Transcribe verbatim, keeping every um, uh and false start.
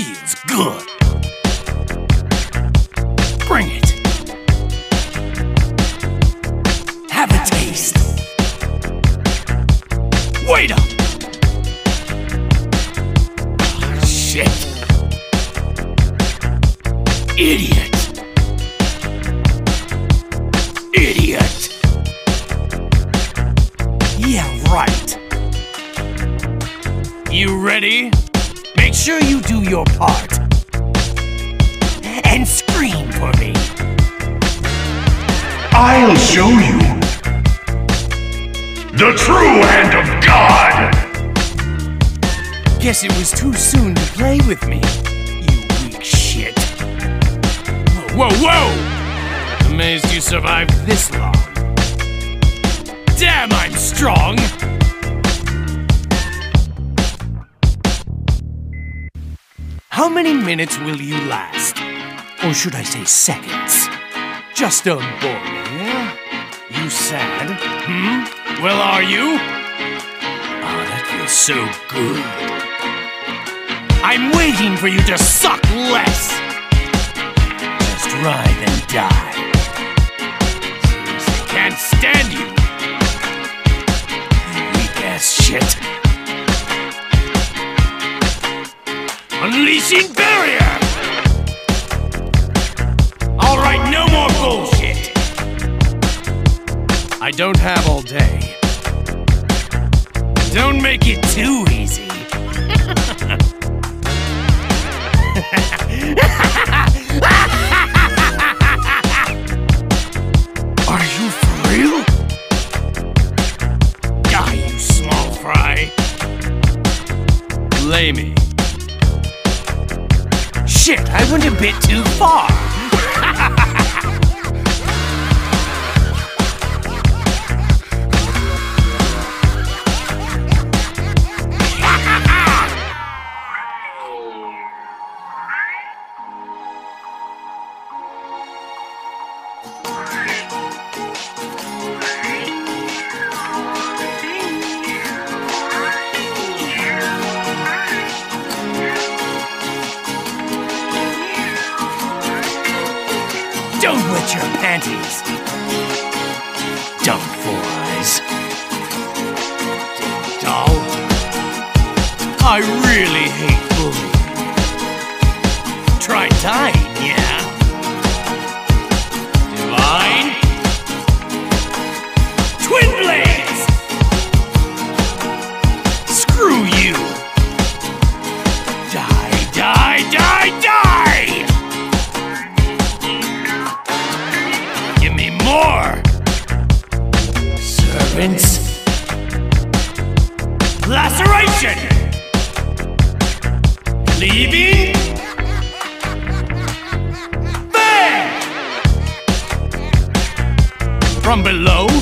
feels good. Bring it. Have a taste. Wait up. Oh, shit. Idiot. Idiot. Yeah, right. You ready? Make sure you do your part. And scream for me. I'll show you. The true hand of God! Guess it was too soon to play with me, you weak shit. Whoa, whoa, whoa! Amazed you survived this long. Damn, I'm strong! How many minutes will you last? Or should I say seconds? Just don't bore me, eh? You sad? Hmm? Well, are you? Oh, that feels so good. I'm waiting for you to suck less! Just writhe and die. Seriously, can't stand you! You weak-ass shit. Unleashing barrier! Alright, no more bullshit! I don't have all day. Don't make it too easy. Are you for real? Die, you small fry. Lay me. Shit, I went a bit too far. Don't wet your panties. Dumb four eyes. Doll. I really hate bullying. Try dying, yeah? Divine. Twin blades! Screw you! Die, die, die, die! Give me more! Servants. Laceration! Leaving? Bang! From below?